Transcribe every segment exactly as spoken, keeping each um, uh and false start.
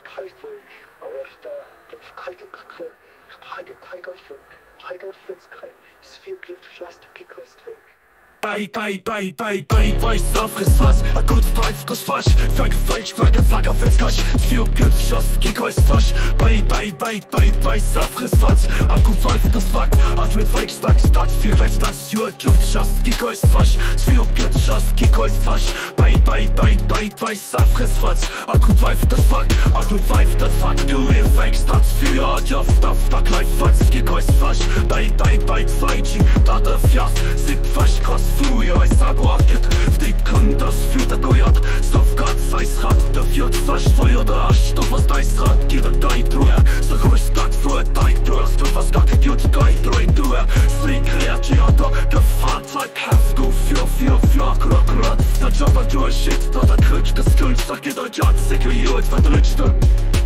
Bei, bei, bei, bei, bei, weiß aufriss was, a gut weiß das falsch, für gefälscht, für geflag auf ins Kasch, für Gipschoss, Kikois Fasch, bei, bei, bei, bei, weiß aufriss was, a gut weiß das Fakt, hat mit Fake Stack, Stadt, für Rest, das für Gipschoss, Kikois Fasch, für Gipschoss, Kikois Fasch, bei, bei, bei, bei, weiß aufriss was, a gut weiß das Fakt, a gut weiß das Fakt, du ihr Fake Stadt, für Joff, Stuff, da gleich was, Kikois Fasch, bei, bei, bei, zwei G, da der Fias, sind Fasch, kost, früher ist abgeordnet, die können das für der Gojat, Stoff ganz Eisrad, der führt Feuer der Arsch, doch was deis Rad, gib ein dein Truhe, so groß das für dein Durst, du was gar nicht gut, dein Drein du, Sling Reagiator, der Fahrzeug, Heft, du für, für, für, krok, krok, der Jobber durch, shit, da der Krutsch, das Kunst, da geht der Jad, Securiert, verdrückte.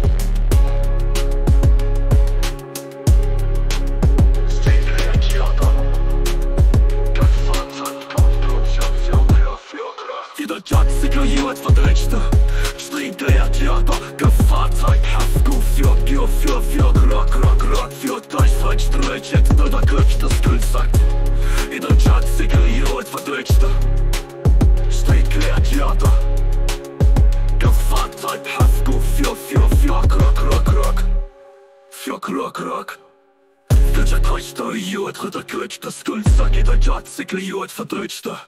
Securiert, verdrückte String der Theater, Gefahrzeug, Haft, du für, für, für, für, krok, krok, krok, für dich, falsch, ströch, jetzt nur der Köpf, das Kühl sagt. In der Chat, securiert, verdrückte String der Theater, Gefahrzeug, Haft, du für, für, für, krok, krok, krok, für, krok, krok. Der Chat, securiert, der Köpf, das Kühl sagt. In der Chat, securiert, verdrückte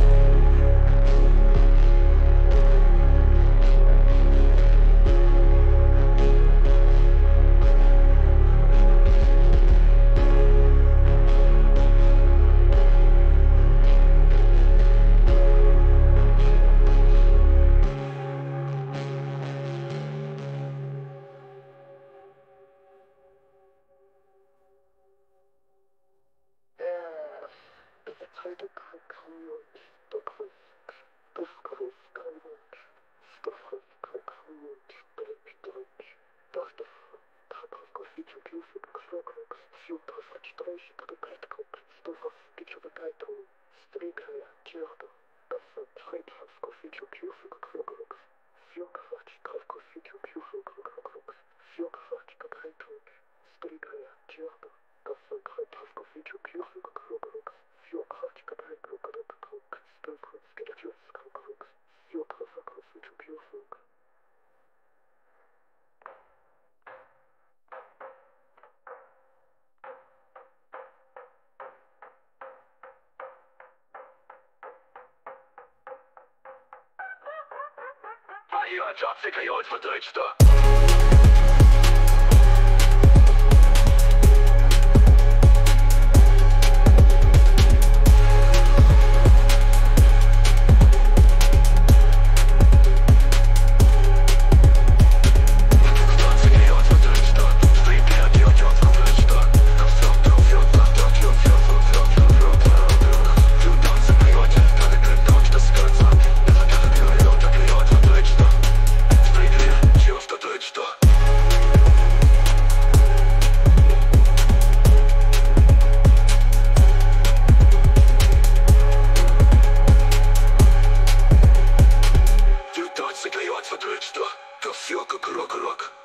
Ihr Job, securiert, verdrückte Dafür, krok, krok.